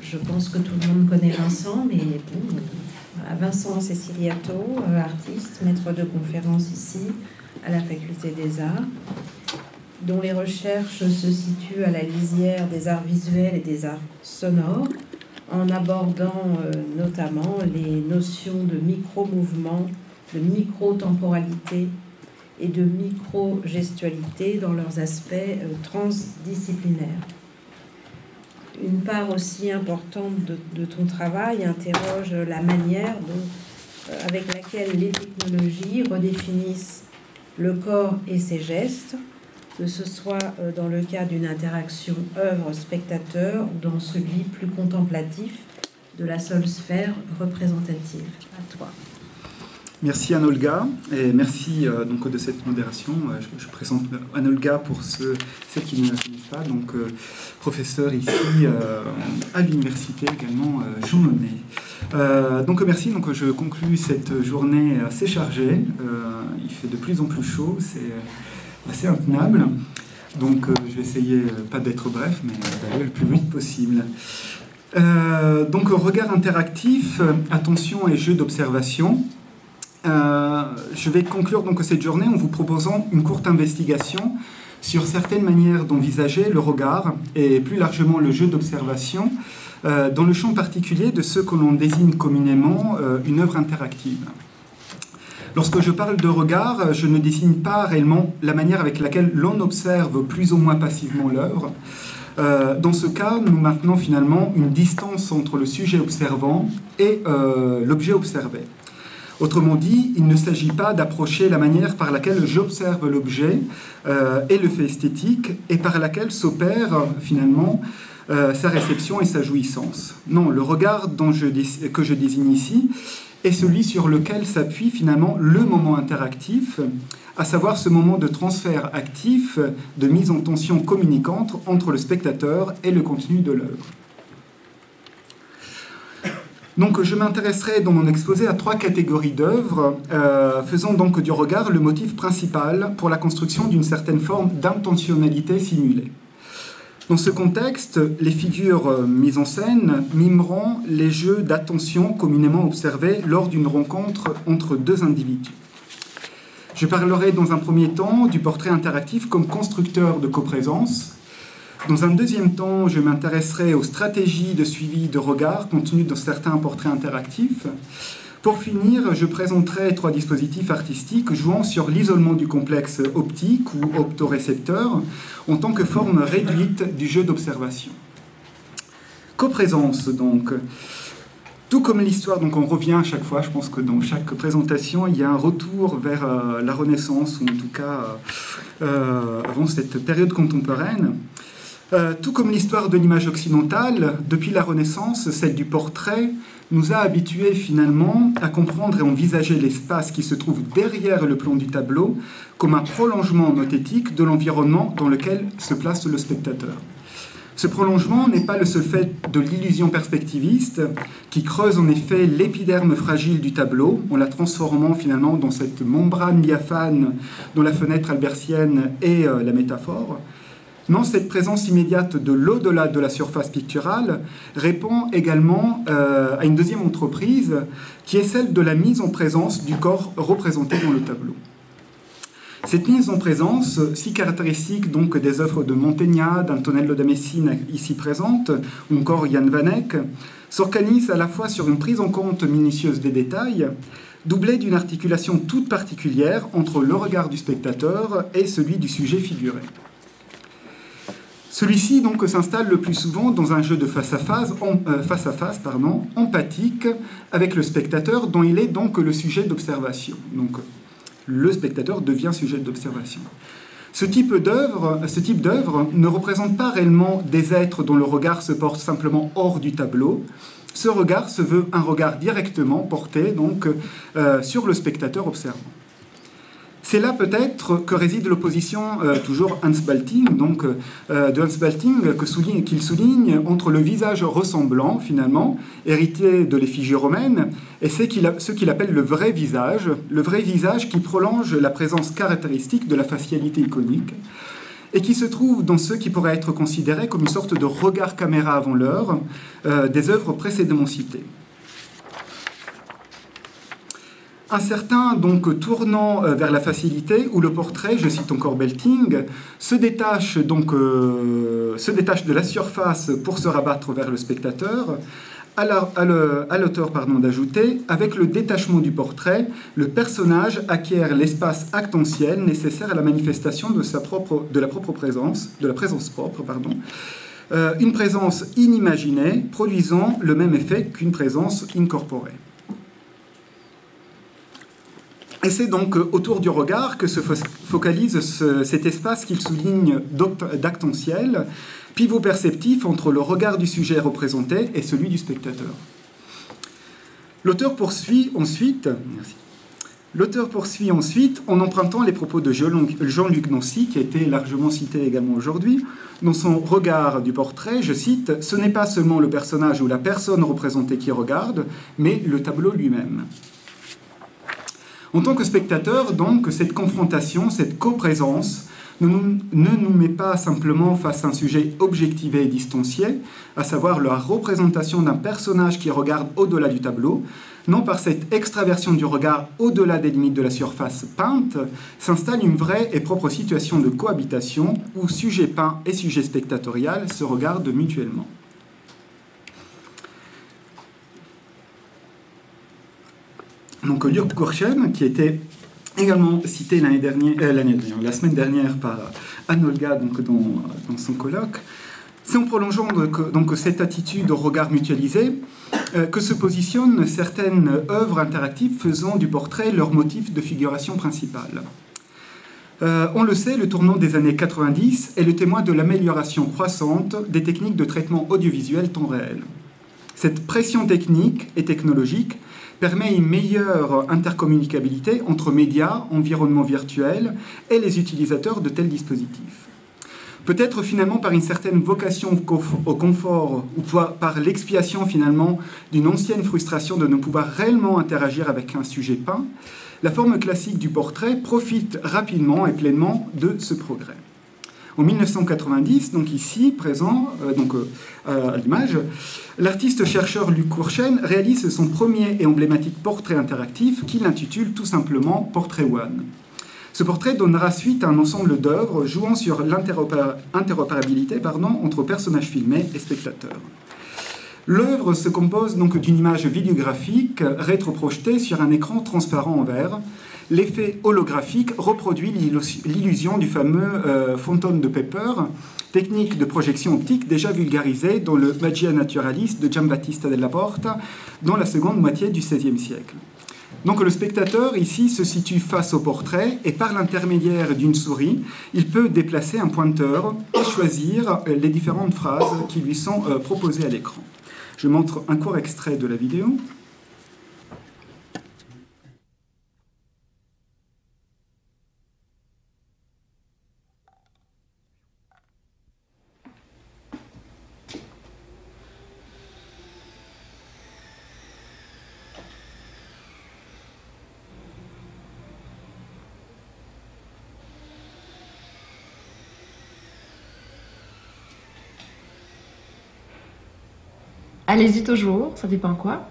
je pense que tout le monde connaît Vincent, mais bon, voilà, Vincent Ceciliato, artiste, maître de conférence ici, à la Faculté des Arts, dont les recherches se situent à la lisière des arts visuels et des arts sonores, en abordant notamment les notions de micro-mouvement, de micro-temporalité et de micro-gestualité dans leurs aspects transdisciplinaires. Une part aussi importante de ton travail interroge la manière avec laquelle les technologies redéfinissent le corps et ses gestes, que ce soit dans le cas d'une interaction œuvre-spectateur ou dans celui plus contemplatif de la seule sphère représentative. À toi. Merci Anne-Olga, et merci donc de cette modération. Je présente Anne-Olga pour ceux qui ne la connaissent pas, donc professeur ici à l'université également Jean Monnet. Donc merci, donc je conclus cette journée assez chargée. Il fait de plus en plus chaud, c'est assez intenable. Donc je vais essayer, pas d'être bref, mais d'aller le plus vite possible. Donc regard interactif, attention et jeu d'observation. Je vais conclure donc cette journée en vous proposant une courte investigation sur certaines manières d'envisager le regard et plus largement le jeu d'observation dans le champ particulier de ce que l'on désigne communément une œuvre interactive. Lorsque je parle de regard, je ne désigne pas réellement la manière avec laquelle l'on observe plus ou moins passivement l'œuvre. Dans ce cas, nous maintenons finalement une distance entre le sujet observant et l'objet observé. Autrement dit, il ne s'agit pas d'approcher la manière par laquelle j'observe l'objet et le fait esthétique et par laquelle s'opère finalement sa réception et sa jouissance. Non, le regard que je désigne ici est celui sur lequel s'appuie finalement le moment interactif, à savoir ce moment de transfert actif, de mise en tension communicante entre le spectateur et le contenu de l'œuvre. Donc je m'intéresserai dans mon exposé à 3 catégories d'œuvres, faisant donc du regard le motif principal pour la construction d'une certaine forme d'intentionnalité simulée. Dans ce contexte, les figures mises en scène mimeront les jeux d'attention communément observés lors d'une rencontre entre 2 individus. Je parlerai dans un premier temps du portrait interactif comme constructeur de coprésence. Dans un deuxième temps, je m'intéresserai aux stratégies de suivi de regard contenues dans certains portraits interactifs. Pour finir, je présenterai 3 dispositifs artistiques jouant sur l'isolement du complexe optique ou optorécepteur en tant que forme réduite du jeu d'observation. Coprésence, donc. Tout comme l'histoire, donc on revient à chaque fois, je pense que dans chaque présentation, il y a un retour vers la Renaissance, ou en tout cas avant cette période contemporaine. Tout comme l'histoire de l'image occidentale, depuis la Renaissance, celle du portrait nous a habitués finalement à comprendre et envisager l'espace qui se trouve derrière le plan du tableau comme un prolongement nothétique de l'environnement dans lequel se place le spectateur. Ce prolongement n'est pas le seul fait de l'illusion perspectiviste qui creuse en effet l'épiderme fragile du tableau en la transformant finalement dans cette membrane diaphane dont la fenêtre albertienne est la métaphore. Non, cette présence immédiate de l'au-delà de la surface picturale répond également à une deuxième entreprise qui est celle de la mise en présence du corps représenté dans le tableau. Cette mise en présence, si caractéristique donc des œuvres de Mantegna, d'Antonello da Messina ici présentes, ou encore Jan van Eyck, s'organise à la fois sur une prise en compte minutieuse des détails, doublée d'une articulation toute particulière entre le regard du spectateur et celui du sujet figuré. Celui-ci donc s'installe le plus souvent dans un jeu de face-à-face, empathique avec le spectateur dont il est donc le sujet d'observation. Donc le spectateur devient sujet d'observation. Ce type d'œuvre ne représente pas réellement des êtres dont le regard se porte simplement hors du tableau. Ce regard se veut un regard directement porté donc, sur le spectateur observant. C'est là peut-être que réside l'opposition, toujours Hans Balting, donc de Hans Balting, qu'il souligne entre le visage ressemblant, finalement, hérité de l'effigie romaine, et ce qu'il appelle le vrai visage qui prolonge la présence caractéristique de la facialité iconique, et qui se trouve dans ce qui pourrait être considéré comme une sorte de regard caméra avant l'heure des œuvres précédemment citées. Un certain donc tournant vers la facilité où le portrait, je cite encore Belting, se détache de la surface pour se rabattre vers le spectateur, à l'auteur d'ajouter, avec le détachement du portrait, le personnage acquiert l'espace actentiel nécessaire à la manifestation de la présence propre, une présence inimaginée produisant le même effet qu'une présence incorporée. Et c'est donc autour du regard que se focalise cet espace qu'il souligne d'actentiel, pivot perceptif entre le regard du sujet représenté et celui du spectateur. L'auteur poursuit ensuite en empruntant les propos de Jean-Luc Nancy, qui a été largement cité également aujourd'hui. Dans son regard du portrait, je cite, « Ce n'est pas seulement le personnage ou la personne représentée qui regarde, mais le tableau lui-même ». En tant que spectateur, donc, cette confrontation, cette coprésence ne nous met pas simplement face à un sujet objectivé et distancié, à savoir la représentation d'un personnage qui regarde au-delà du tableau. Non, par cette extraversion du regard au-delà des limites de la surface peinte, s'installe une vraie et propre situation de cohabitation où sujet peint et sujet spectatorial se regardent mutuellement. Donc Jörg Korchen, qui était également cité la semaine dernière par Anne-Olga dans son colloque, c'est en prolongeant donc cette attitude au regard mutualisé que se positionnent certaines œuvres interactives faisant du portrait leur motif de figuration principale. On le sait, le tournant des années 90 est le témoin de l'amélioration croissante des techniques de traitement audiovisuel temps réel. Cette pression technique et technologique permet une meilleure intercommunicabilité entre médias, environnements virtuels et les utilisateurs de tels dispositifs. Peut-être finalement par une certaine vocation au confort ou par l'expiation finalement d'une ancienne frustration de ne pouvoir réellement interagir avec un sujet peint, la forme classique du portrait profite rapidement et pleinement de ce progrès. En 1990, donc ici, présent, à l'image, l'artiste-chercheur Luc Korchen réalise son premier et emblématique portrait interactif qu'il intitule tout simplement Portrait One. Ce portrait donnera suite à un ensemble d'œuvres jouant sur l'interopérabilité entre personnages filmés et spectateurs. L'œuvre se compose donc d'une image vidéographique rétroprojetée sur un écran transparent en verre. L'effet holographique reproduit l'illusion du fameux Fountain de Pepper, technique de projection optique déjà vulgarisée dans le Magia Naturalis de Giambattista della Porta dans la seconde moitié du XVIe siècle. Donc le spectateur ici se situe face au portrait et par l'intermédiaire d'une souris, il peut déplacer un pointeur et choisir les différentes phrases qui lui sont proposées à l'écran. Je montre un court extrait de la vidéo. Allez-y toujours, ça dépend quoi.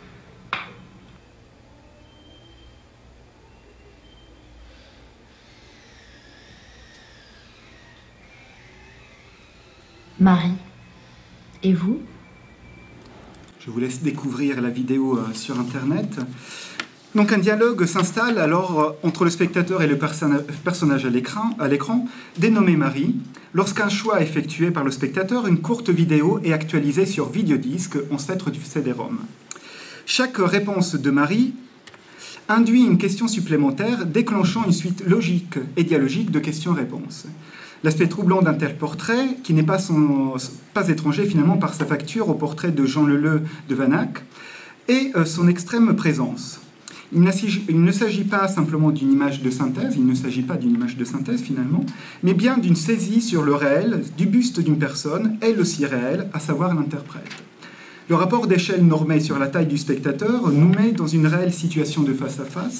Marie. Et vous? Je vous laisse découvrir la vidéo sur Internet. Donc un dialogue s'installe alors entre le spectateur et le personnage à l'écran, dénommé Marie. Lorsqu'un choix est effectué par le spectateur, une courte vidéo est actualisée sur vidéodisque, ancêtre du CD-ROM. Chaque réponse de Marie induit une question supplémentaire, déclenchant une suite logique et dialogique de questions-réponses. L'aspect troublant d'un tel portrait, qui n'est pas étranger finalement par sa facture au portrait de Jean Leleu de Vanac, et son extrême présence. Il ne s'agit pas simplement d'une image de synthèse, finalement, mais bien d'une saisie sur le réel du buste d'une personne, elle aussi réelle, à savoir l'interprète. Le rapport d'échelle normé sur la taille du spectateur nous met dans une réelle situation de face-à-face,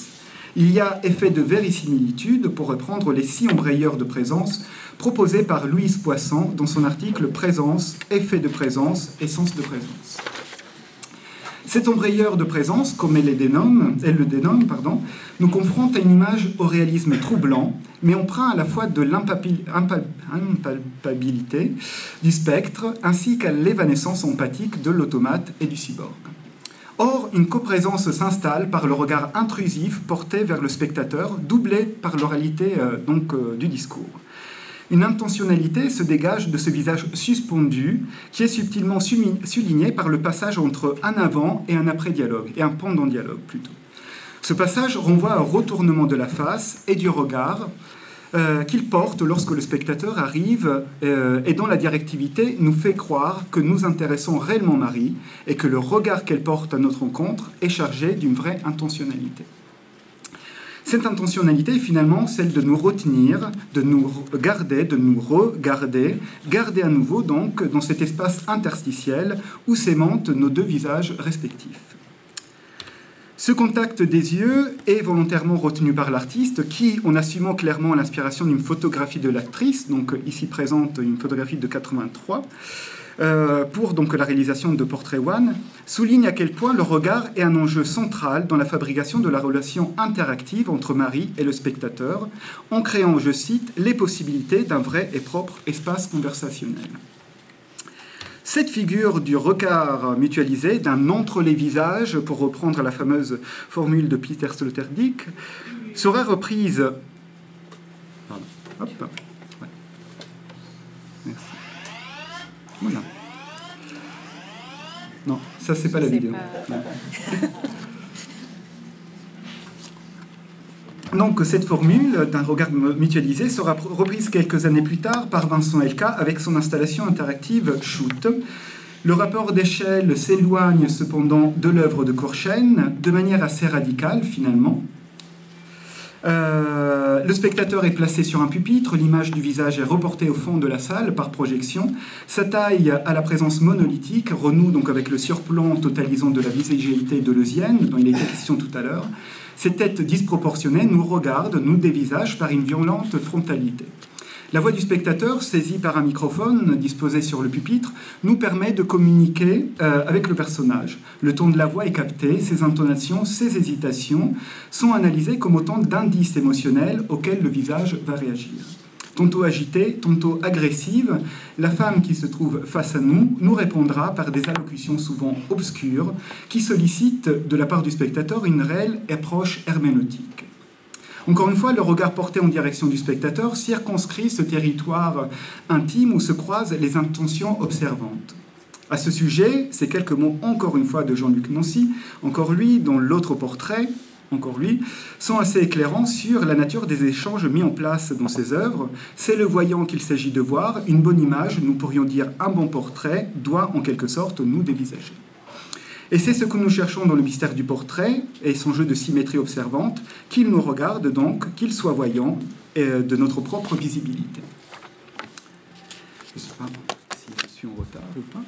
Il y a effet de verisimilitude, pour reprendre les 6 embrayeurs de présence proposés par Louise Poisson dans son article « Présence, effet de présence, essence de présence ». Cet embrayeur de présence, comme elle le dénomme, nous confronte à une image au réalisme troublant, mais empreint à la fois de l'impalpabilité du spectre, ainsi qu'à l'évanescence empathique de l'automate et du cyborg. Or, une coprésence s'installe par le regard intrusif porté vers le spectateur, doublé par l'oralité du discours. Une intentionnalité se dégage de ce visage suspendu qui est subtilement souligné par le passage entre un avant et un après-dialogue, et un pendant-dialogue plutôt. Ce passage renvoie à un retournement de la face et du regard qu'il porte lorsque le spectateur arrive et dont la directivité nous fait croire que nous intéressons réellement Marie et que le regard qu'elle porte à notre rencontre est chargé d'une vraie intentionnalité. Cette intentionnalité est finalement celle de nous retenir, de nous garder, de nous regarder, garder à nouveau donc dans cet espace interstitiel où s'aimantent nos 2 visages respectifs. Ce contact des yeux est volontairement retenu par l'artiste qui, en assumant clairement l'inspiration d'une photographie de l'actrice, donc ici présente une photographie de 83, pour donc la réalisation de Portrait One, souligne à quel point le regard est un enjeu central dans la fabrication de la relation interactive entre Marie et le spectateur, en créant, je cite, les possibilités d'un vrai et propre espace conversationnel. Cette figure du regard mutualisé, d'un entre les visages, pour reprendre la fameuse formule de Peter Sloterdijk, sera reprise. Pardon. Hop. Ouais. Merci. Voilà. Non, ça c'est pas la vidéo. Donc cette formule d'un regard mutualisé sera reprise quelques années plus tard par Vincent Elka avec son installation interactive Shoot. Le rapport d'échelle s'éloigne cependant de l'œuvre de Courchesne de manière assez radicale finalement. Le spectateur est placé sur un pupitre, l'image du visage est reportée au fond de la salle par projection. Sa taille à la présence monolithique renoue donc avec le surplomb totalisant de la visagéité deleuzienne, dont il était question tout à l'heure. Ces têtes disproportionnées nous regardent, nous dévisagent par une violente frontalité. La voix du spectateur, saisie par un microphone disposé sur le pupitre, nous permet de communiquer avec le personnage. Le ton de la voix est capté, ses intonations, ses hésitations sont analysées comme autant d'indices émotionnels auxquels le visage va réagir. Tantôt agitée, tantôt agressive, la femme qui se trouve face à nous nous répondra par des allocutions souvent obscures qui sollicitent de la part du spectateur une réelle approche herméneutique. Encore une fois, le regard porté en direction du spectateur circonscrit ce territoire intime où se croisent les intentions observantes. À ce sujet, ces quelques mots, encore une fois, de Jean-Luc Nancy, encore lui, dont l'autre portrait, encore lui, sont assez éclairants sur la nature des échanges mis en place dans ses œuvres. C'est le voyant qu'il s'agit de voir, une bonne image, nous pourrions dire un bon portrait, doit en quelque sorte nous dévisager. Et c'est ce que nous cherchons dans le mystère du portrait et son jeu de symétrie observante, qu'il nous regarde donc, qu'il soit voyant de notre propre visibilité. Je ne sais pas si je suis en retard ou pas.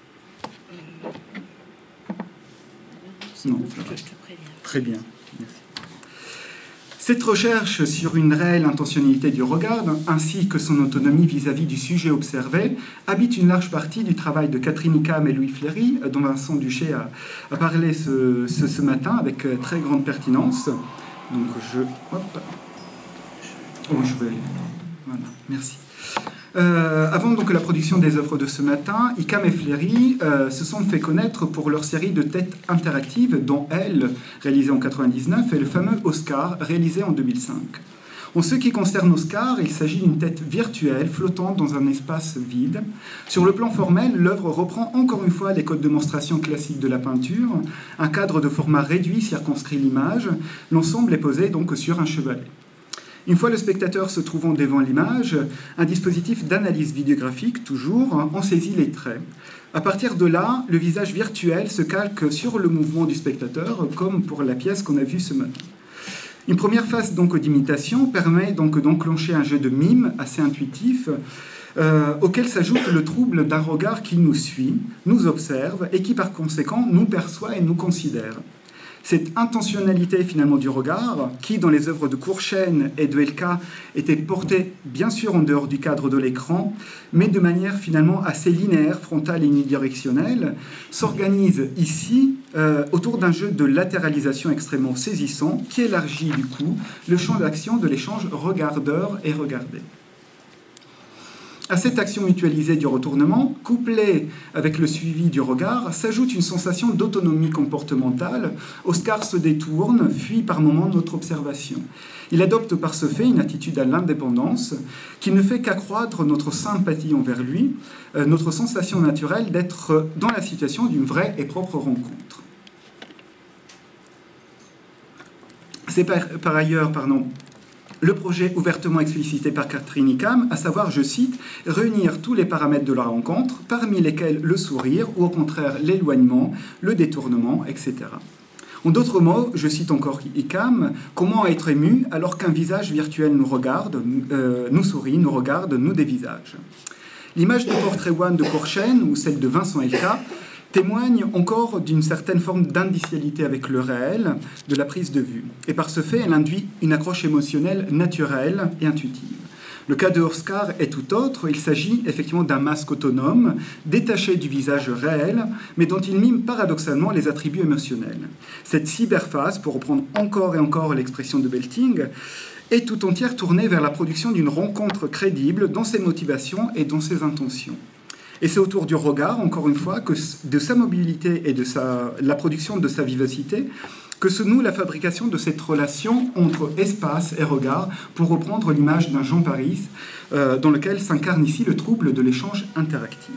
Non, très bien. Merci. Cette recherche sur une réelle intentionnalité du regard, ainsi que son autonomie vis-à-vis du sujet observé, habite une large partie du travail de Catherine Icam et Louis Fleury, dont Vincent Duché a parlé ce matin avec très grande pertinence. Donc je vais... Voilà, merci. Avant donc la production des œuvres de ce matin, Icam et Fleury se sont fait connaître pour leur série de têtes interactives, dont Elle, réalisée en 1999, et le fameux Oscar, réalisé en 2005. En ce qui concerne Oscar, il s'agit d'une tête virtuelle flottant dans un espace vide. Sur le plan formel, l'œuvre reprend encore une fois les codes de démonstration classiques de la peinture. Un cadre de format réduit circonscrit l'image. L'ensemble est posé donc sur un chevalet. Une fois le spectateur se trouvant devant l'image, un dispositif d'analyse vidéographique, toujours, en saisit les traits. À partir de là, le visage virtuel se calque sur le mouvement du spectateur, comme pour la pièce qu'on a vue ce matin. Une première phase donc d'imitation permet donc d'enclencher un jeu de mime assez intuitif, auquel s'ajoute le trouble d'un regard qui nous suit, nous observe et qui par conséquent nous perçoit et nous considère. Cette intentionnalité finalement du regard, qui dans les œuvres de Courchêne et de Elka était portée bien sûr en dehors du cadre de l'écran, mais de manière finalement assez linéaire, frontale et unidirectionnelle, s'organise ici autour d'un jeu de latéralisation extrêmement saisissant qui élargit du coup le champ d'action de l'échange regardeur et regardé. À cette action mutualisée du retournement, couplée avec le suivi du regard, s'ajoute une sensation d'autonomie comportementale. Oscar se détourne, fuit par moments notre observation. Il adopte par ce fait une attitude à l'indépendance qui ne fait qu'accroître notre sympathie envers lui, notre sensation naturelle d'être dans la situation d'une vraie et propre rencontre. C'est par ailleurs, le projet ouvertement explicité par Catherine Hickam, à savoir, je cite, « réunir tous les paramètres de la rencontre, parmi lesquels le sourire, ou au contraire l'éloignement, le détournement, etc. » En d'autres mots, je cite encore Hickam, « comment être ému alors qu'un visage virtuel nous regarde, nous sourit, nous regarde, nous dévisage ?» L'image du portrait one de Courchêne ou celle de Vincent Elka témoigne encore d'une certaine forme d'indicialité avec le réel, de la prise de vue. Et par ce fait, elle induit une accroche émotionnelle naturelle et intuitive. Le cas de Oscar est tout autre. Il s'agit effectivement d'un masque autonome, détaché du visage réel, mais dont il mime paradoxalement les attributs émotionnels. Cette cyberphase, pour reprendre encore et encore l'expression de Belting, est tout entière tournée vers la production d'une rencontre crédible dans ses motivations et dans ses intentions. Et c'est autour du regard, encore une fois, que de sa mobilité et de la production de sa vivacité, que se noue la fabrication de cette relation entre espace et regard, pour reprendre l'image d'un Jean Paris, dans lequel s'incarne ici le trouble de l'échange interactif.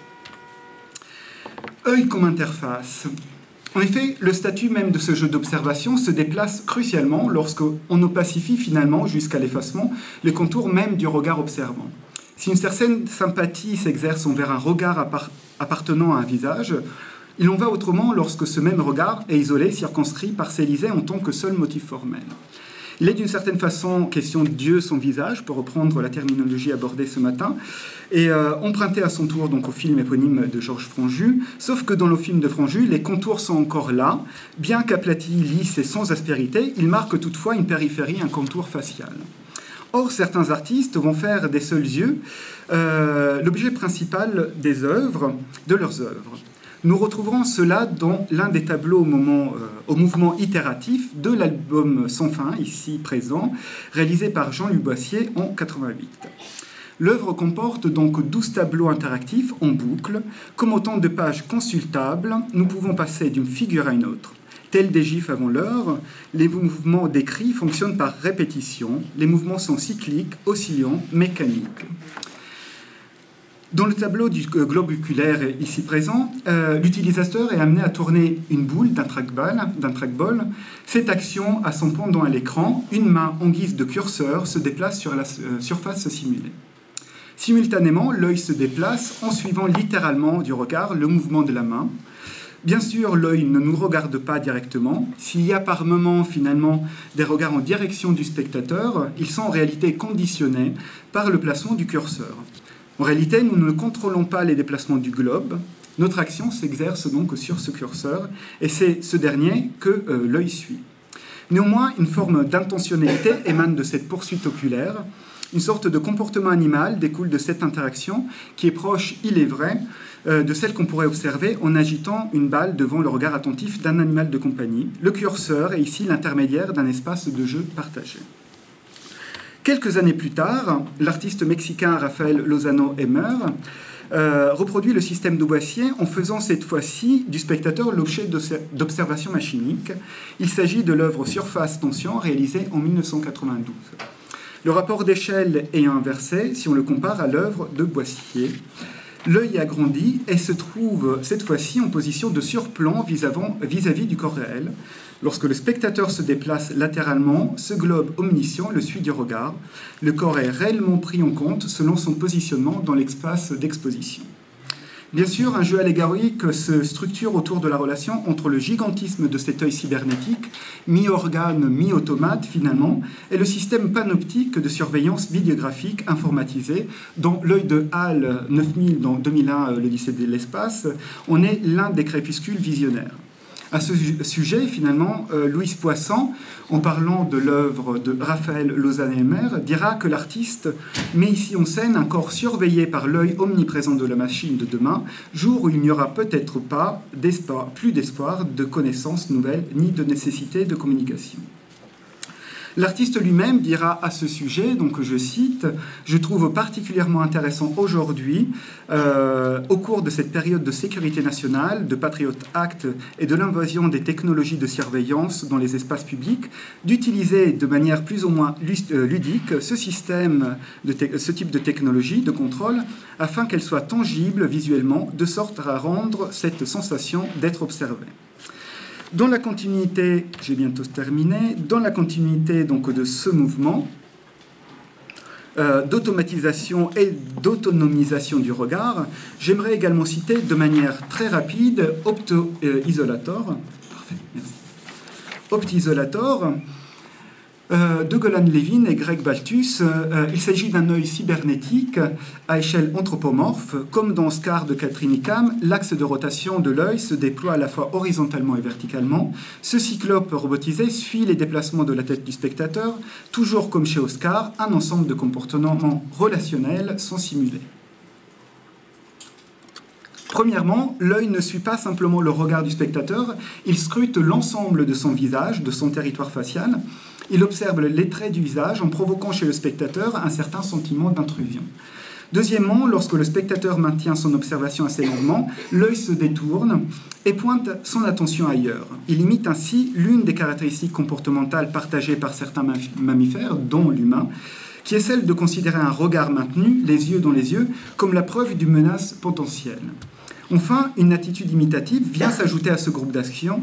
Œil comme interface. En effet, le statut même de ce jeu d'observation se déplace crucialement lorsqu'on opacifie finalement, jusqu'à l'effacement, les contours même du regard observant. Si une certaine sympathie s'exerce envers un regard appartenant à un visage, il en va autrement lorsque ce même regard est isolé, circonscrit, parcellisé en tant que seul motif formel. Il est d'une certaine façon question de Dieu, son visage, pour reprendre la terminologie abordée ce matin, et emprunté à son tour donc au film éponyme de Georges Franju, sauf que dans le film de Franju, les contours sont encore là, bien qu'aplatis, lisses et sans aspérité, ils marquent toutefois une périphérie, un contour facial. Or, certains artistes vont faire des seuls yeux l'objet principal de leurs œuvres. Nous retrouverons cela dans l'un des tableaux au mouvement itératif de l'album Sans fin, ici présent, réalisé par Jean-Luc Boissier en 1988. L'œuvre comporte donc 12 tableaux interactifs en boucle. Comme autant de pages consultables, nous pouvons passer d'une figure à une autre. Tels des gifs avant l'heure, les mouvements décrits fonctionnent par répétition. Les mouvements sont cycliques, oscillants, mécaniques. Dans le tableau du globe oculaire ici présent, l'utilisateur est amené à tourner une boule d'un trackball. Cette action a son pendant à l'écran. Une main en guise de curseur se déplace sur la surface simulée. Simultanément, l'œil se déplace en suivant littéralement du regard le mouvement de la main. Bien sûr, l'œil ne nous regarde pas directement. S'il y a par moments, finalement, des regards en direction du spectateur, ils sont en réalité conditionnés par le placement du curseur. En réalité, nous ne contrôlons pas les déplacements du globe. Notre action s'exerce donc sur ce curseur, et c'est ce dernier que l'œil suit. Néanmoins, une forme d'intentionnalité émane de cette poursuite oculaire. Une sorte de comportement animal découle de cette interaction, qui est proche, il est vrai, de celle qu'on pourrait observer en agitant une balle devant le regard attentif d'un animal de compagnie. Le curseur est ici l'intermédiaire d'un espace de jeu partagé. Quelques années plus tard, l'artiste mexicain Rafael Lozano Emer reproduit le système de Boissier en faisant cette fois-ci du spectateur l'objet d'observation machinique. Il s'agit de l'œuvre Surface Tension réalisée en 1992. Le rapport d'échelle est inversé si on le compare à l'œuvre de Boissier. L'œil agrandit et se trouve cette fois-ci en position de surplomb vis-à-vis du corps réel. Lorsque le spectateur se déplace latéralement, ce globe omniscient le suit du regard. Le corps est réellement pris en compte selon son positionnement dans l'espace d'exposition. Bien sûr, un jeu allégorique se structure autour de la relation entre le gigantisme de cet œil cybernétique, mi-organe, mi-automate finalement, et le système panoptique de surveillance vidéographique informatisée, dont l'œil de HAL 9000 dans 2001, l'Odyssée de l'espace, en est l'un des crépuscules visionnaires. À ce sujet, finalement, Louise Poisson, en parlant de l'œuvre de Raphaël Lausanne-Elmer, dira que l'artiste met ici en scène un corps surveillé par l'œil omniprésent de la machine de demain, jour où il n'y aura peut-être pas plus d'espoir, de connaissances nouvelles, ni de nécessité de communication. L'artiste lui-même dira à ce sujet, donc je cite, « Je trouve particulièrement intéressant aujourd'hui, au cours de cette période de sécurité nationale, de Patriot Act et de l'invasion des technologies de surveillance dans les espaces publics, d'utiliser de manière plus ou moins ludique ce type de technologie de contrôle afin qu'elle soit tangible visuellement, de sorte à rendre cette sensation d'être observée. » Dans la continuité, j'ai bientôt terminé, dans la continuité donc de ce mouvement d'automatisation et d'autonomisation du regard, j'aimerais également citer de manière très rapide Optisolator, de Golan Levin et Greg Baltus. Il s'agit d'un œil cybernétique à échelle anthropomorphe. Comme dans Scar de Catherine Hickam, l'axe de rotation de l'œil se déploie à la fois horizontalement et verticalement. Ce cyclope robotisé suit les déplacements de la tête du spectateur. Toujours comme chez Oscar, un ensemble de comportements relationnels sont simulés. Premièrement, l'œil ne suit pas simplement le regard du spectateur, il scrute l'ensemble de son visage, de son territoire facial. Il observe les traits du visage en provoquant chez le spectateur un certain sentiment d'intrusion. Deuxièmement, lorsque le spectateur maintient son observation assez longuement, l'œil se détourne et pointe son attention ailleurs. Il imite ainsi l'une des caractéristiques comportementales partagées par certains mammifères, dont l'humain, qui est celle de considérer un regard maintenu, les yeux dans les yeux, comme la preuve d'une menace potentielle. Enfin, une attitude imitative vient s'ajouter à ce groupe d'action.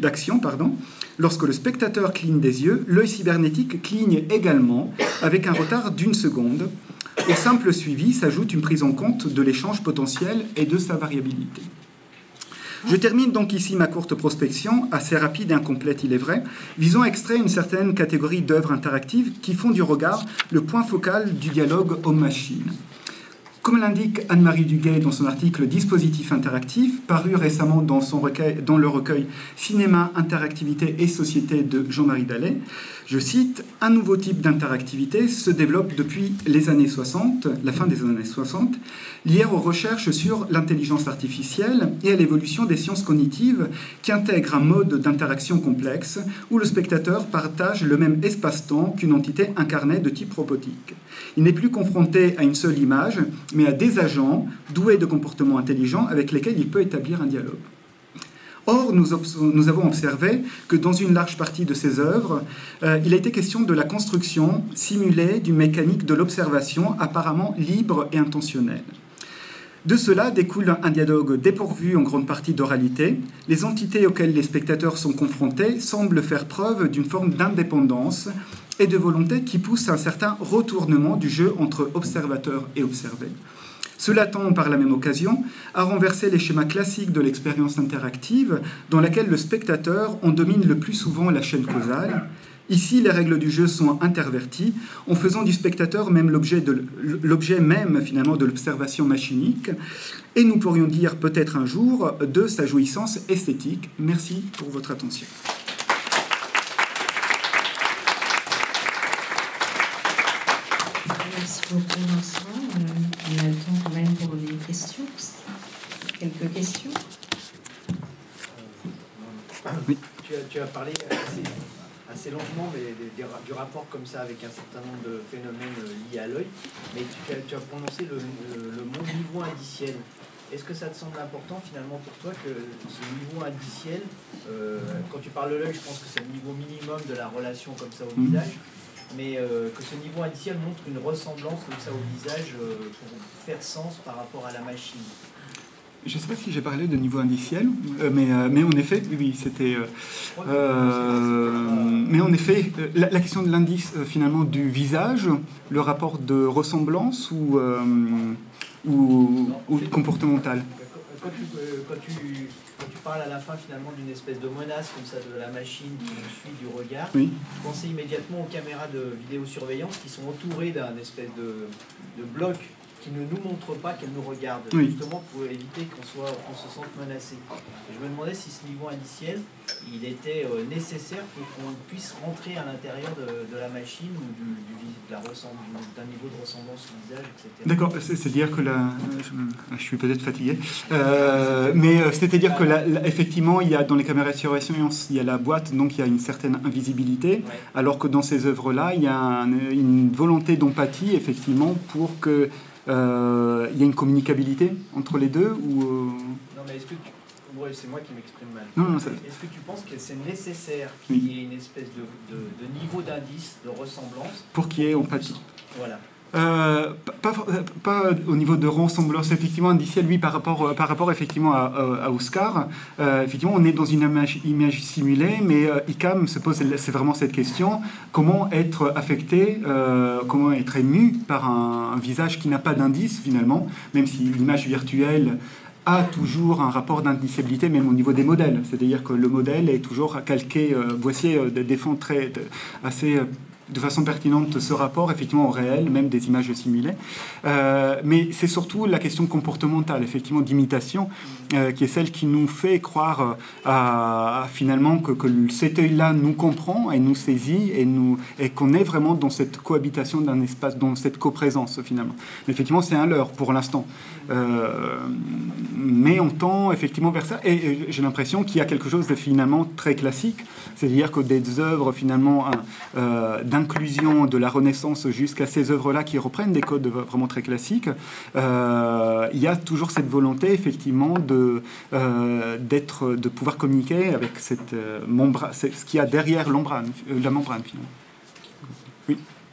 Lorsque le spectateur cligne des yeux, l'œil cybernétique cligne également, avec un retard d'1 seconde. Au simple suivi s'ajoute une prise en compte de l'échange potentiel et de sa variabilité. Je termine donc ici ma courte prospection, assez rapide et incomplète il est vrai, visant à extraire une certaine catégorie d'œuvres interactives qui font du regard le point focal du dialogue homme-machine. Comme l'indique Anne-Marie Duguay dans son article « Dispositif interactif », paru récemment dans le recueil « Cinéma, interactivité et société » de Jean-Marie Dallet, je cite « Un nouveau type d'interactivité se développe depuis les années 60, la fin des années 60, lié aux recherches sur l'intelligence artificielle et à l'évolution des sciences cognitives qui intègrent un mode d'interaction complexe où le spectateur partage le même espace-temps qu'une entité incarnée de type robotique. Il n'est plus confronté à une seule image, mais à des agents doués de comportements intelligents avec lesquels il peut établir un dialogue. Or, nous avons observé que dans une large partie de ces œuvres, il a été question de la construction simulée d'une mécanique de l'observation apparemment libre et intentionnelle. De cela découle un dialogue dépourvu en grande partie d'oralité. Les entités auxquelles les spectateurs sont confrontés semblent faire preuve d'une forme d'indépendance et de volonté qui pousse à un certain retournement du jeu entre observateur et observé. Cela tend, par la même occasion, à renverser les schémas classiques de l'expérience interactive dans laquelle le spectateur en domine le plus souvent la chaîne causale. Ici, les règles du jeu sont interverties, en faisant du spectateur même l'objet même finalement de l'observation machinique, et nous pourrions dire peut-être un jour de sa jouissance esthétique. Merci pour votre attention. Merci beaucoup Vincent. On a le temps quand même pour les questions. Quelques questions. Oui. Tu as parlé assez longuement du rapport comme ça avec un certain nombre de phénomènes liés à l'œil, mais tu as prononcé le mot niveau indiciel. Est-ce que ça te semble important finalement pour toi que ce niveau indiciel, quand tu parles de l'œil, je pense que c'est le niveau minimum de la relation comme ça au visage, mais que ce niveau indiciel montre une ressemblance comme ça au visage pour faire sens par rapport à la machine. Je ne sais pas si j'ai parlé de niveau indiciel, mais en effet, oui, c'était... mais en effet, la question de l'indice finalement du visage, le rapport de ressemblance ou comportemental. Quand tu parles à la fin finalement d'une espèce de menace comme ça de la machine qui nous suit du regard, oui. Je pensais immédiatement aux caméras de vidéosurveillance qui sont entourées d'un espèce de bloc qui ne nous montre pas qu'elle nous regarde, Oui. justement pour éviter qu'on se sente menacé. Et je me demandais si ce niveau indiciel, il était nécessaire pour qu'on puisse rentrer à l'intérieur de la machine ou d'un niveau de ressemblance au visage, etc. D'accord, c'est-à-dire que là, je suis peut-être fatigué, mais c'est-à-dire que là, effectivement, il y a dans les caméras de surveillance, il y a la boîte, donc il y a une certaine invisibilité, Ouais. alors que dans ces œuvres-là, il y a une volonté d'empathie, effectivement, pour que il y ait une communicabilité entre les deux ou Non, mais est-ce que tu... Ouais, c'est moi qui m'exprime mal. Non, Est-ce que tu penses que c'est nécessaire Oui. qu'il y ait une espèce de niveau d'indice, de ressemblance pour qu'il y ait empathie? Voilà. Pas au niveau de ressemblance effectivement indicielle, oui, par rapport effectivement à Oscar. Effectivement, on est dans une image simulée, mais ICAM se pose c'est vraiment cette question, comment être affecté, comment être ému par un visage qui n'a pas d'indice finalement, même si l'image virtuelle a toujours un rapport d'indiciabilité, même au niveau des modèles. C'est-à-dire que le modèle est toujours calqué. Boissier défend assez de façon pertinente ce rapport effectivement au réel, même des images simulées. Mais c'est surtout la question comportementale, effectivement d'imitation, qui est celle qui nous fait croire finalement que cet œil-là nous comprend et nous saisit et qu'on est vraiment dans cette cohabitation d'un espace, dans cette coprésence finalement. Mais effectivement, c'est un leurre pour l'instant. Mais on tend effectivement vers ça, et j'ai l'impression qu'il y a quelque chose de finalement très classique, c'est-à-dire que des œuvres finalement d'inclusion de la Renaissance jusqu'à ces œuvres-là qui reprennent des codes vraiment très classiques, il y a toujours cette volonté effectivement de pouvoir communiquer avec cette membrane, ce qu'il y a derrière la membrane finalement. Oui.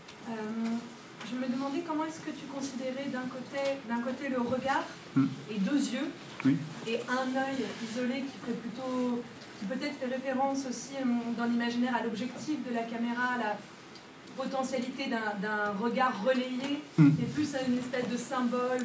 Je me demandais comment est-ce que tu considérais d'un côté le regard et deux yeux, Oui. et un œil isolé qui peut-être fait référence aussi dans l'imaginaire à l'objectif de la caméra, à la potentialité d'un regard relayé, et plus à une espèce de symbole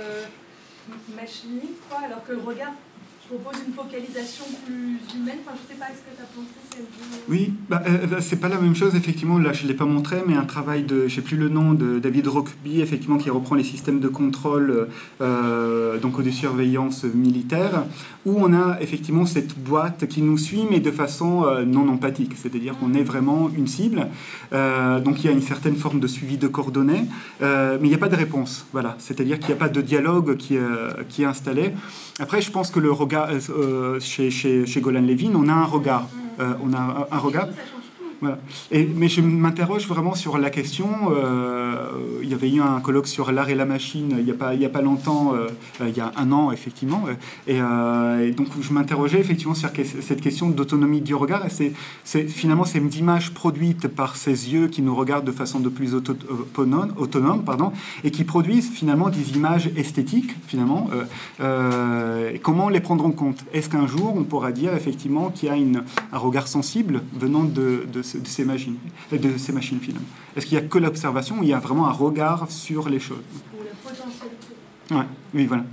machinique, quoi, alors que le regard propose une focalisation plus humaine. Enfin, je ne sais pas, est-ce que tu as pensé Oui, c'est pas la même chose, effectivement. Là, je ne l'ai pas montré, mais un travail de, je ne sais plus le nom, de David Rockby, effectivement, qui reprend les systèmes de contrôle donc des surveillances militaires, où on a effectivement cette boîte qui nous suit, mais de façon non empathique. C'est-à-dire qu'on est vraiment une cible. Donc, il y a une certaine forme de suivi de coordonnées, mais il n'y a pas de réponse. Voilà. C'est-à-dire qu'il n'y a pas de dialogue qui est installé. Après, je pense que le regard, chez Golan Levin, on a un regard. On a un regard. Voilà. Mais je m'interroge vraiment sur la question. Il y avait eu un colloque sur l'art et la machine il y a pas longtemps, il y a un an effectivement, et donc je m'interrogeais effectivement sur cette question d'autonomie du regard. Et finalement ces images produites par ces yeux qui nous regardent de façon de plus autonome, et qui produisent finalement des images esthétiques finalement. Comment les prendre en compte? Est-ce qu'un jour on pourra dire effectivement qu'il y a un regard sensible venant de ces machines finalement? Est-ce qu'il n'y a que l'observation ou il y a vraiment un regard sur les choses? Ou la potentialité. Ouais, oui, voilà.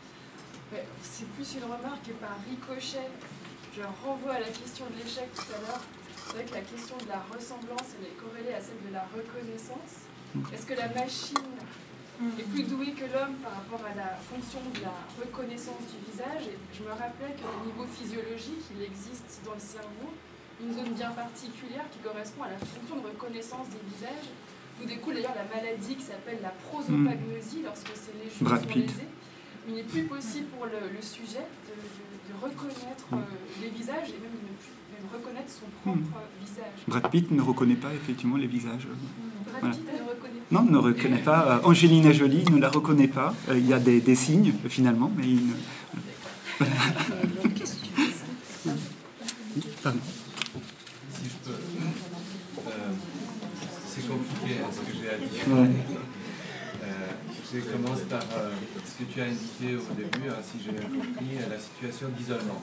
C'est plus une remarque et par ricochet. Je renvoie à la question de l'échec tout à l'heure. C'est vrai que la question de la ressemblance, elle est corrélée à celle de la reconnaissance. Est-ce que la machine est plus douée que l'homme par rapport à la fonction de la reconnaissance du visage? Et je me rappelais qu'au niveau physiologique, il existe dans le cerveau une zone bien particulière qui correspond à la fonction de reconnaissance des visages, où découle d'ailleurs la maladie qui s'appelle la prosopagnosie, lorsque ces lésions sont lésées. Il n'est plus possible pour le sujet de reconnaître les visages et même de ne reconnaître son propre visage. Brad Pitt ne reconnaît pas effectivement les visages. Brad Pitt ne reconnaît pas. Non, ne reconnaît pas. Angelina Jolie ne la reconnaît pas. Il y a des signes finalement, mais il ne... Voilà. Pardon. Si je peux. C'est compliqué ce que j'ai à dire. Ouais. Je commence par ce que tu as indiqué au début, si j'ai bien compris, la situation d'isolement.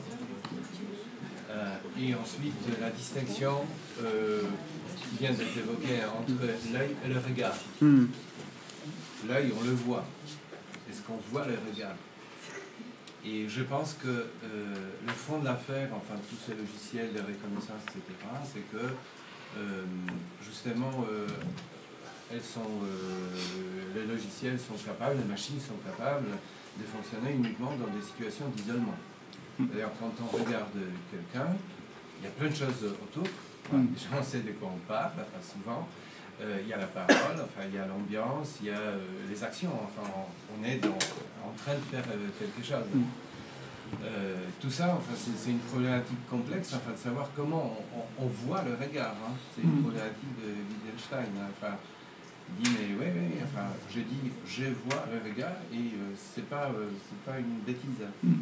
Et ensuite, la distinction qui vient d'être évoquée entre l'œil et le regard. L'œil, on le voit. Est-ce qu'on voit le regard? Et je pense que le fond de l'affaire, enfin tous ces logiciels de reconnaissance, etc., c'est que justement les logiciels sont capables, les machines sont capables de fonctionner uniquement dans des situations d'isolement. D'ailleurs, quand on regarde quelqu'un, il y a plein de choses autour. On sait de quoi on parle, enfin, souvent. Il y a la parole, enfin, il y a l'ambiance, il y a les actions. Enfin, on est en train de faire quelque chose. Tout ça, enfin, c'est une problématique complexe, enfin, de savoir comment on voit le regard. Hein. C'est une problématique de Wittgenstein. Hein. Enfin, il dit, mais oui, enfin, je dis, je vois le regard et c'est pas une bêtise.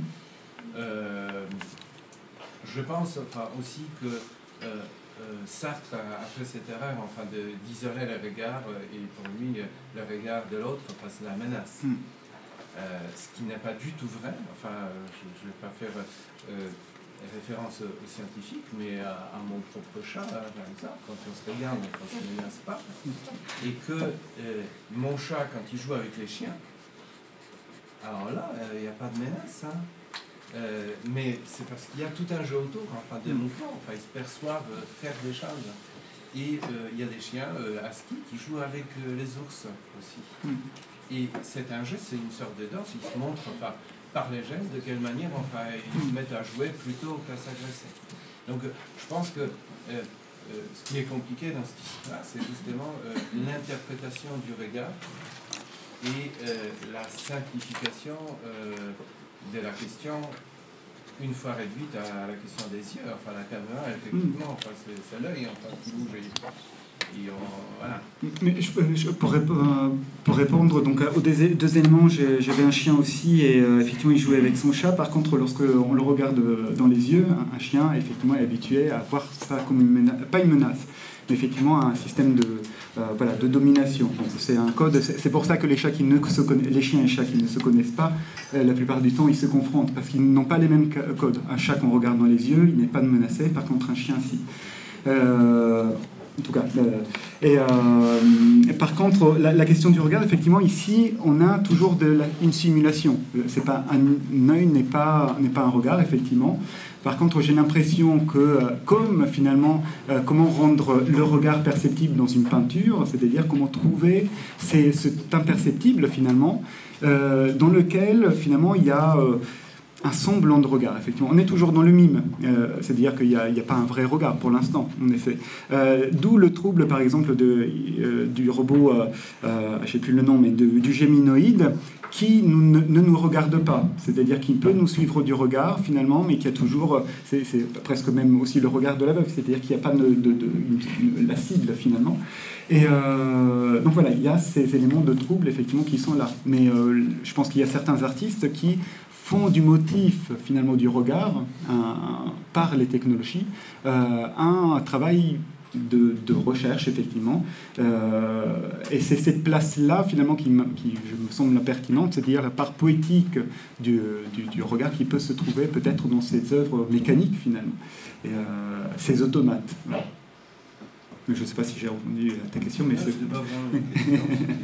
Je pense enfin, aussi que Sartre a fait cette erreur enfin, d'isoler le regard et pour lui, le regard de l'autre, enfin, c'est la menace. Ce qui n'est pas du tout vrai. Enfin, je ne vais pas faire référence aux scientifiques, mais à mon propre chat, par exemple, quand on se regarde, on ne se menace pas. Et que mon chat, quand il joue avec les chiens, alors là, il n'y a pas de menace. Hein. Mais c'est parce qu'il y a tout un jeu autour, enfin des mouvements, enfin ils se perçoivent faire des choses. Et il y a des chiens husky qui jouent avec les ours aussi. Et c'est un jeu, c'est une sorte de danse, ils se montrent enfin, par les gestes de quelle manière enfin, ils se mettent à jouer plutôt qu'à s'agresser. Donc je pense que ce qui est compliqué dans cette histoire, c'est justement l'interprétation du regard et la simplification de la question, une fois réduite à la question des yeux. Enfin, la caméra, effectivement, enfin, c'est l'œil enfin, qui bouge. Voilà. Mais pour répondre donc, aux deux éléments, j'avais un chien aussi et effectivement il jouait avec son chat. Par contre, lorsque on le regarde dans les yeux, un chien effectivement est habitué à voir ça comme une menace, pas une menace, mais effectivement un système de domination. C'est un code. C'est pour ça que les chiens et chats qui ne se connaissent pas, la plupart du temps ils se confrontent parce qu'ils n'ont pas les mêmes codes. Un chat qu'on regarde dans les yeux, il n'est pas menacé. Par contre, un chien si. En tout cas, par contre, la question du regard, effectivement, ici, on a toujours une simulation. C'est pas un œil n'est pas un regard, effectivement. Par contre, j'ai l'impression que, comme finalement, comment rendre le regard perceptible dans une peinture, c'est-à-dire comment trouver cet imperceptible finalement, dans lequel finalement il y a un semblant de regard, effectivement. On est toujours dans le mime, c'est-à-dire qu'il n'y a pas un vrai regard pour l'instant, en effet. D'où le trouble, par exemple, du robot, je ne sais plus le nom, mais du géminoïde, qui ne nous regarde pas. C'est-à-dire qu'il peut nous suivre du regard, finalement, mais qu'il y a toujours, c'est presque même aussi le regard de l'aveugle, c'est-à-dire qu'il n'y a pas la cible, finalement. Et donc voilà, il y a ces éléments de trouble, effectivement, qui sont là. Mais je pense qu'il y a certains artistes qui font du motif, finalement, du regard, par les technologies, un travail de recherche, effectivement. Et c'est cette place-là, finalement, qui me semble pertinente, c'est-à-dire la part poétique du regard qui peut se trouver peut-être dans ces œuvres mécaniques, finalement, et ces automates. Voilà. Je ne sais pas si j'ai répondu à ta question, mais c'est pas vraiment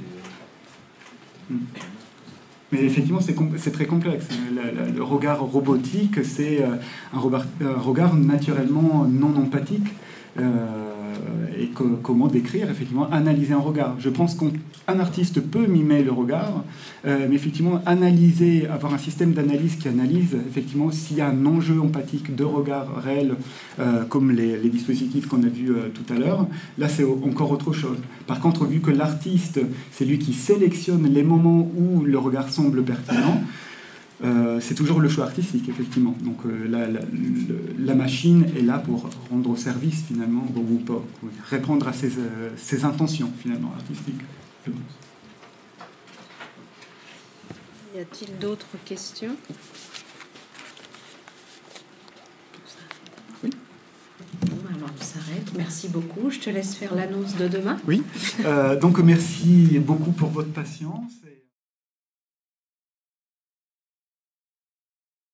Mais effectivement, c'est très complexe. Le regard robotique, c'est un regard naturellement non empathique. Et comment décrire, effectivement, analyser un regard. Je pense qu'un artiste peut mimer le regard, mais effectivement, analyser, avoir un système d'analyse qui analyse, effectivement, s'il y a un enjeu empathique de regard réel, comme les dispositifs qu'on a vus tout à l'heure, là, c'est encore autre chose. Par contre, vu que l'artiste, c'est lui qui sélectionne les moments où le regard semble pertinent, c'est toujours le choix artistique, effectivement. Donc la machine est là pour rendre service, finalement, ou pour répondre à ses intentions, finalement, artistiques. Y a-t-il d'autres questions ? Oui. Bon, alors on s'arrête. Merci beaucoup. Je te laisse faire l'annonce de demain. Oui. Donc merci beaucoup pour votre patience.